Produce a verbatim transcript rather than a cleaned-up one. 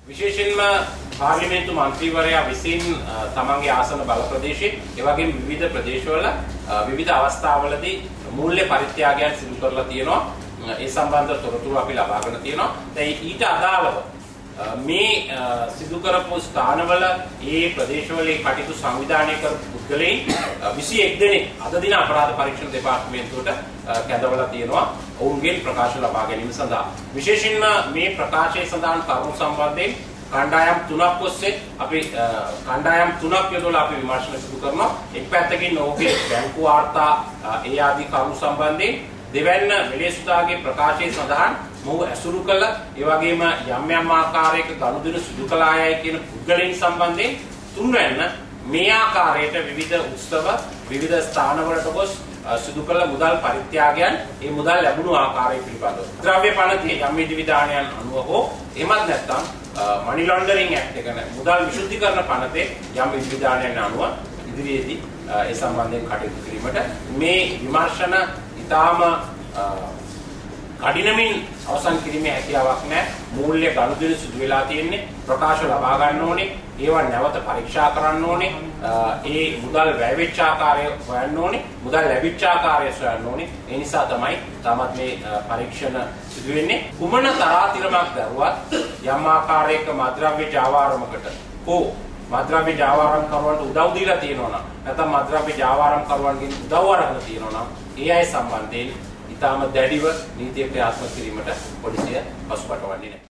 විශේෂයෙන්ම පාර්ලිමේන්තු මන්ත්‍රීවරයා විසින් තමන්ගේ ආසන බල ප්‍රදේශයේ ඒ වගේම විවිධ ප්‍රදේශවල විවිධ අවස්ථාවලදී මූල්‍ය පරිත්‍යාගයන් සිදු කරලා තියෙනවා. ඒ සම්බන්ධ තොරතුරු අපි ලබාගෙන තියෙනවා. දැන් ඊට අදාළව මේ සිදු කරපු ස්ථානවල ඒ ප්‍රදේශවල කටයුතු සංවිධානය කරපු පුද්ගලයන් විසිඑක් දෙනෙක් අද දින අපරාධ පරීක්ෂණ දෙපාර්තමේන්තුවට කැඳවලා තියෙනවා ඔවුන්ගේ ප්‍රකාශ ලබා ගැනීම සඳහා. විශේෂයෙන්ම මේ ප්‍රකාශයේ සඳහන් කරුණු සම්බන්ධයෙන් කණ්ඩායම් තුනක් ඔස්සේ අපි කණ්ඩායම් තුනක් යොදලා අපි විමර්ශන සිදු කරනවා. එක් පැත්තකින් ඔහුගේ බැංකු වාර්තා ඒ ආදී කරුණු සම්බන්ධයෙන් දෙවැන්න වෙලේසුදාගේ ප්‍රකාශයේ සඳහන් මොහු ඇසුරු කළ ඒ වගේම යම් යම් ආකාරයක ගනුදෙනු සිදු කළායයි කියන පුද්ගලයන් සම්බන්ධයෙන් තුන්වැන්න මේ ආකාරයට විවිධ උත්සව විවිධ ස්ථානවලට ගොස් සිදු කළ මුදල් පරිත්‍යාගයන් ඒ මුදල් ලැබුණු ආකාරය පිළිබඳව ද්‍රව්‍ය පනතේ යම් විධිවිධානයන් අනුව හෝ එහෙමත් නැත්නම් මනි ලොන්ඩරින් ඇක්ට් එක මුදල් විශුද්ධිකරණ පනතේ යම් විධිවිධානයන් අනුව ඉදිරියේදී ඒ සම්බන්ධයෙන් කටයුතු කිරීමට මේ විමර්ශන ඉතාම කඩිනමින් අවසන් කිරීමේ හැකියාවක් නැහැ. මූල්‍ය ගනුදෙනු සිදු වෙලා තියෙන්නේ. ප්‍රකාශ ලබා ගන්න ඕනේ. ඒවා නැවත පරීක්ෂා කරන්න ඕනේ. ඒ මුදල් වැය වෙච්ච ආකාරය හොයන්න ඕනේ. මුදල් ලැබිච්ච ආකාරය හොයන්න ඕනේ. ඒ නිසා තමයි තාමත් මේ පරීක්ෂණ සිදු වෙන්නේ. කුමන තරාතිරමක් දරුවත් යම් ආකාරයක මද්‍රව්‍ය ජාවාරමකට හෝ මද්‍රව්‍ය ජාවාරම් කරුවන්ට උදව් දීලා තියෙනවා නම් නැත්නම් මද්‍රව්‍ය ජාවාරම් කරුවන්ගෙන් උදව් අරගෙන තියෙනවා නම් ඒ අය සම්බන්ධයෙන් ඉතාම දැඩිව නීතිය ක්‍රියාත්මක කිරීමට පොලිසිය පසුබට වන්නේ නැහැ.